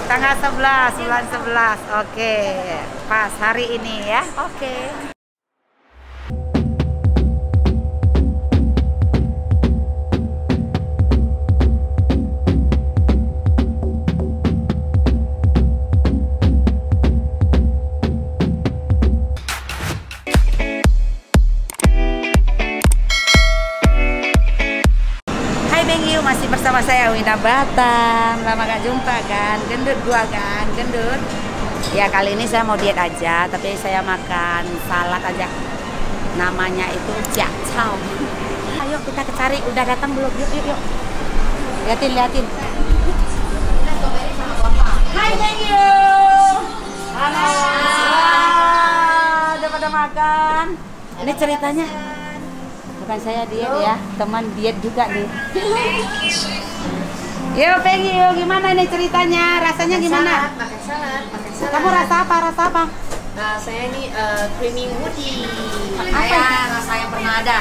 Tanggal 11, bulan 11. Oke. Pas hari ini ya. Oke. Masih bersama saya Wina Batam. Lama gak jumpa kan, gendut gua kan, gendut. Ya kali ini saya mau diet aja, tapi saya makan salad aja. Namanya itu jiacao. Ayo kita cari, udah datang belum? Yuk, yuk, yuk. Liatin. Hai, thank you. Halo. Udah pada makan. Ini ceritanya. Bukan saya diet ya, teman diet juga nih. Yo Peggy, gimana ini ceritanya? Rasanya gimana? Pakai salad. Kamu rasa apa? Saya ini creamy woody. Apa? Rasa yang pernah ada.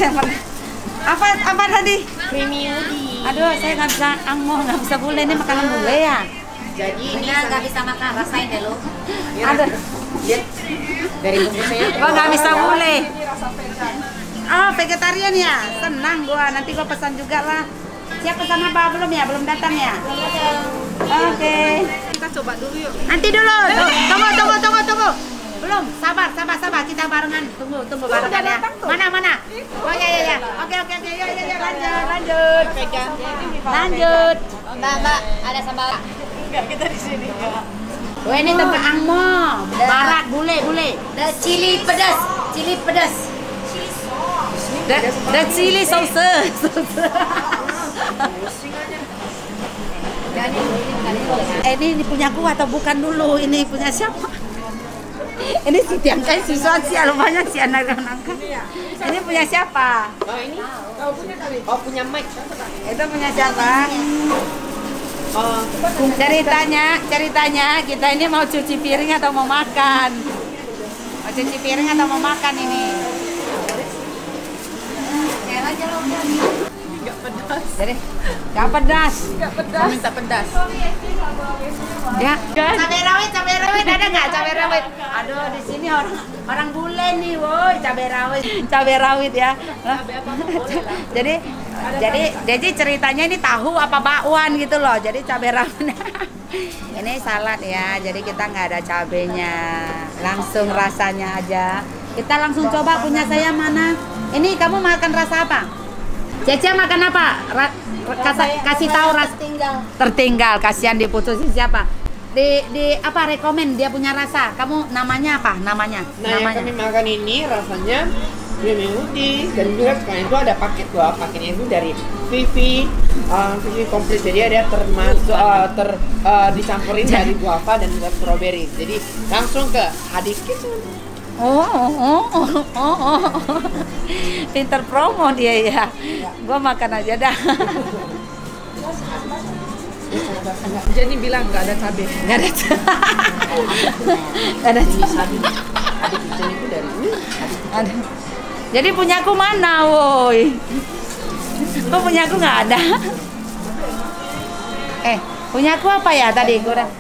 Apa tadi? Creamy woody. Aduh, saya nggak bisa nggak bisa bule, ini makanan bule ya. Jadi ini nggak bisa makan, rasain deh lo. Aduh, Lihat dari bungkusnya. gua nggak bisa bule. Oh, vegetarian ya? Senang gua, nanti gua pesan juga lah. Siap pesan apa? Belum ya? Belum datang ya? Oke. Kita coba dulu yuk. Nanti dulu. Tunggu. Belum, sabar. Kita barengan. Tunggu barengan ya. Mana? Oh ya. Oke. Ya, lanjut. Lanjut. Mbak, ada sambal. Enggak, kita di sini. Wah, ini tempat angmo. Barat, bule. Cili pedas. The chili sauce. Ini punya aku atau bukan dulu? Ini punya siapa? Ini si Tiangkai, si sosial banyak si anak-anak. Ini punya siapa? Oh ini? Oh punya Mike. Itu punya siapa? Ceritanya kita ini mau cuci piring atau mau makan? Mau cuci piring atau mau makan ini? Enggak pedas. Jadi nggak pedas. Saya minta pedas. Ya. Cabai rawit ada nggak cabai rawit? Aduh, di sini orang bule nih, woi, cabai rawit ya. Jadi ceritanya ini tahu apa bakwan gitu loh. Jadi cabai rawit. Ini salad ya. Jadi kita nggak ada cabenya. Langsung rasanya aja. Kita langsung coba punya saya mana? Ini kamu makan rasa apa? Cece makan apa? Kasih tahu rasa tertinggal. Kasihan diputusin siapa? Di apa rekomen dia punya rasa. Kamu namanya apa? Namanya. Yang kami makan ini rasanya creamy woody dan juga sekarang itu ada paket dua. Paketnya itu dari Vivi komplit. Jadi ada termasuk dicampurin dari guava dan juga strawberry. Jadi langsung ke Hadis Kitchen. Oh. Pinter promo dia ya. Gua makan aja dah. Jadi bilang nggak ada cabai. Nggak ada. Hadis Kitchen itu dari ini. Ada. Jadi punyaku mana, woi? Kok punyaku nggak ada? Punyaku apa ya tadi? Gua udah.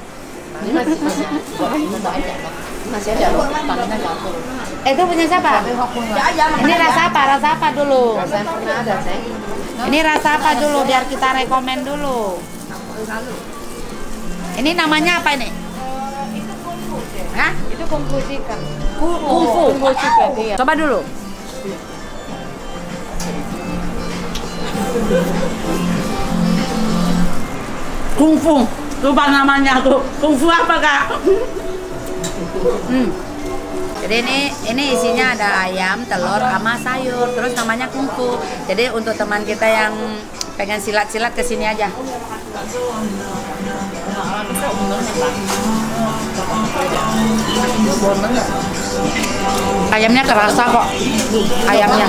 Masih ada loh, tangannya nggak full. Itu punya siapa? Ini rasa apa dulu? Rasa yang pernah ada, saya. Ini rasa apa dulu biar kita rekomen dulu. Ini namanya apa ini? Itu kungfu. Hah? Itu kungfu chicken. Kungfu chicken. Iya. Coba dulu. Kungfu. Lupa namanya tuh. Kungfu apa, Kak? Jadi ini isinya ada ayam, telur, sama sayur. Terus namanya kungfu. Jadi untuk teman kita yang pengen silat-silat kesini aja. Ayamnya kerasa kok. Ayamnya.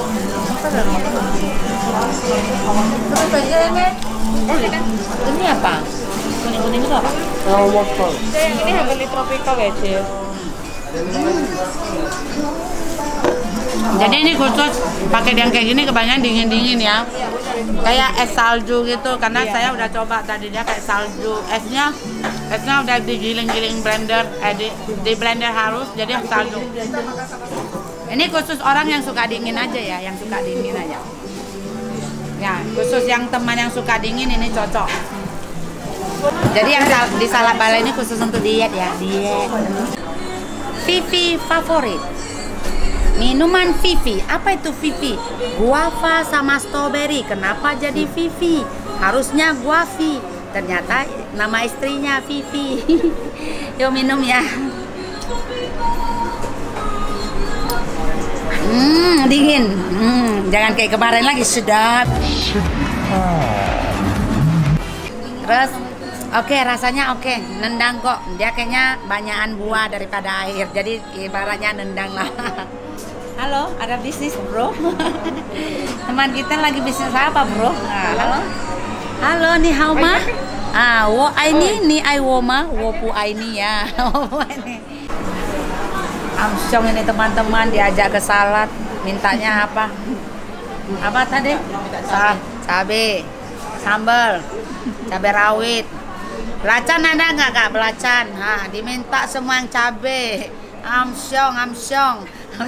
Ini apa? Kuning-kuning itu apa? Waffle. Yang ini Heavenly Tropical ya, Cil. Jadi ini khusus pakai yang kayak gini kebanyakan dingin-dingin ya. kayak es salju gitu karena saya udah coba tadi dia kayak salju. Esnya udah digiling-giling blender, di blender halus jadi salju. Ini khusus orang yang suka dingin aja ya, yang suka dingin aja. Ya, khusus yang teman yang suka dingin ini cocok. Jadi yang di salad bala ini khusus untuk diet ya, diet. Vivi favorit. Minuman Vivi. Apa itu Vivi? Guava sama strawberry. Kenapa jadi Vivi? Harusnya Guavi. Ternyata nama istrinya Vivi. Yuk minum ya. Dingin. Jangan kayak kemarin lagi, sedap. Terus, oke, rasanya oke, nendang kok. Dia kayaknya banyakan buah daripada air. Jadi ibaratnya nendang lah. Halo, ada bisnis bro? Teman kita lagi bisnis apa bro? Halo, halo nih hao ma? Wo ai ni ai wo ma, wo pu ai ni ya. Amsyong ini teman-teman diajak ke salad, mintanya apa? Apa tadi? Cabe, sambal, cabe rawit. Belacan ada nggak kak? Belacan. Diminta semua yang cabe. Amsyong.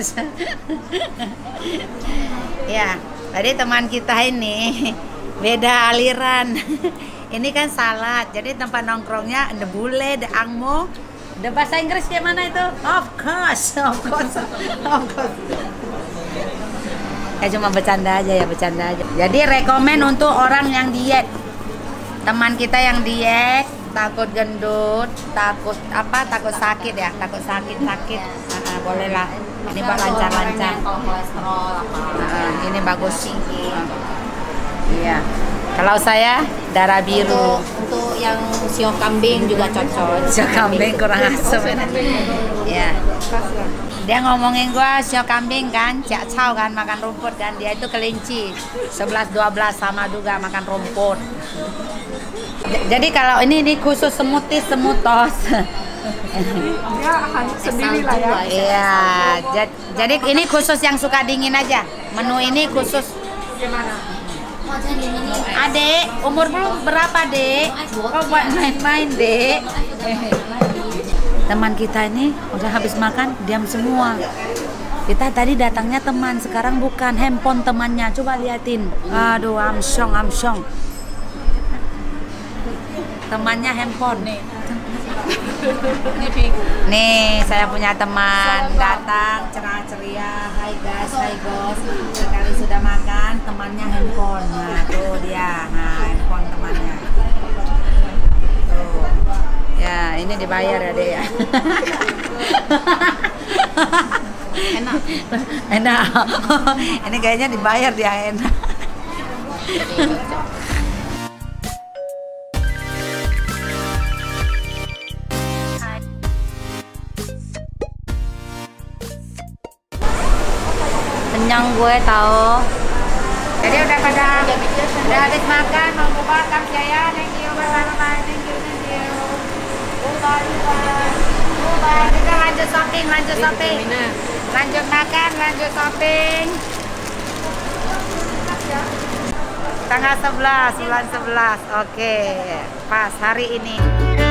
Ya, tadi teman kita ini beda aliran. Ini kan salad, jadi tempat nongkrongnya the bule, the angmo. The bahasa Inggris kayak mana itu? Of course. Ya cuma bercanda aja ya, bercanda aja. Jadi rekomen untuk orang yang diet. Teman kita yang diet, takut gendut, takut sakit ya, takut sakit. Boleh lah. Ini buat lancar-lancar. Kolesterol apa? Ini bagus. Iya. Kalau saya darah biru. Untuk yang sio kambing juga cocok. Sio kambing kurang asam. Ya. Dia ngomongin gua sio kambing kan, cak cow kan makan rumput kan, dia itu kelinci. 11 12 sama juga makan rumput. Jadi kalau ini khusus semutis semutos. Dia hanya sendiri lah ya. Iya. Jadi ini khusus yang suka dingin aja. Menu ini khusus. Gimana? Adek, umur belum berapa dek? Kok buat main-main dek? Teman kita ini udah habis makan, diam semua. Kita tadi datangnya teman, sekarang bukan, handphone temannya. Coba liatin. Aduh, amsyong. Temannya handphone. Nih, saya punya teman datang cerah ceria. Hai guys, sekali sudah makan, temannya handphone. Nah, tuh dia. Nah, handphone temannya. Tuh. Ya, ini dibayar ya, Dek ya. Enak. Ini kayaknya dibayar dia, enak. Kenyang gue tahu. Jadi udah habis makan, mau bubar kam saya. Thank you, bye. Thank you. Bubar. Kita lanjut shopping. Lanjut makan, lanjut shopping. Tanggal 11, bulan 11. Oke. Pas hari ini.